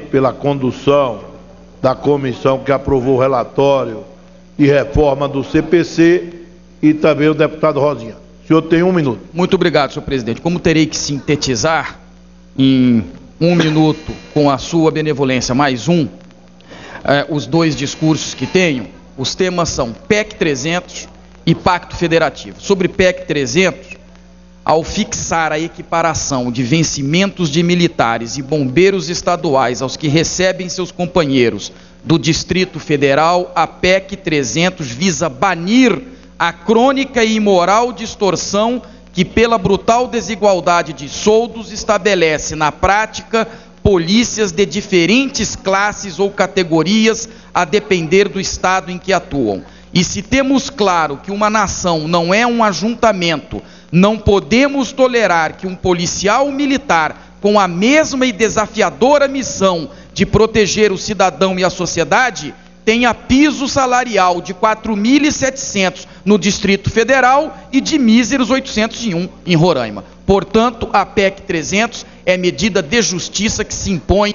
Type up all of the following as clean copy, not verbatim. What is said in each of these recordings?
pela condução da comissão que aprovou o relatório de reforma do CPC, e também o deputado Rosinha. O senhor tem 1 minuto. Muito obrigado, senhor presidente. Como terei que sintetizar em 1 minuto, com a sua benevolência, mais os 2 discursos que tenho, os temas são PEC 300 e Pacto Federativo. Sobre PEC 300, ao fixar a equiparação de vencimentos de militares e bombeiros estaduais aos que recebem seus companheiros do Distrito Federal, a PEC 300 visa banir a crônica e imoral distorção que, pela brutal desigualdade de soldos, estabelece na prática polícias de diferentes classes ou categorias a depender do estado em que atuam. E se temos claro que uma nação não é um ajuntamento, não podemos tolerar que um policial militar com a mesma e desafiadora missão de proteger o cidadão e a sociedade tenha piso salarial de 4.700 no Distrito Federal e de míseros 801 em Roraima. Portanto, a PEC 300 é medida de justiça que se impõe.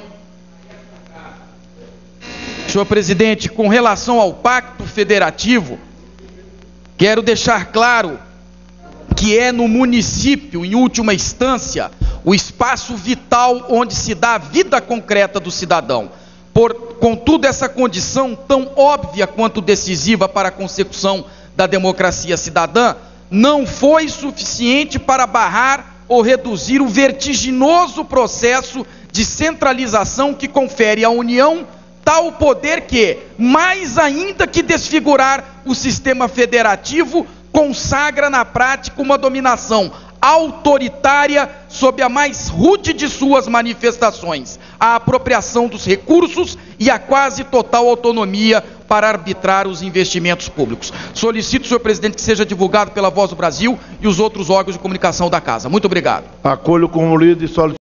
Senhor presidente, com relação ao Pacto Federativo, quero deixar claro que é no município, em última instância, o espaço vital onde se dá a vida concreta do cidadão. Contudo, essa condição tão óbvia quanto decisiva para a consecução da democracia cidadã não foi suficiente para barrar ou reduzir o vertiginoso processo de centralização que confere à União tal poder que, mais ainda que desfigurar o sistema federativo, consagra na prática uma dominação autoritária sob a mais rude de suas manifestações, a apropriação dos recursos e a quase total autonomia para arbitrar os investimentos públicos. Solicito, senhor presidente, que seja divulgado pela Voz do Brasil e os outros órgãos de comunicação da Casa. Muito obrigado. Acolho como líder e solicito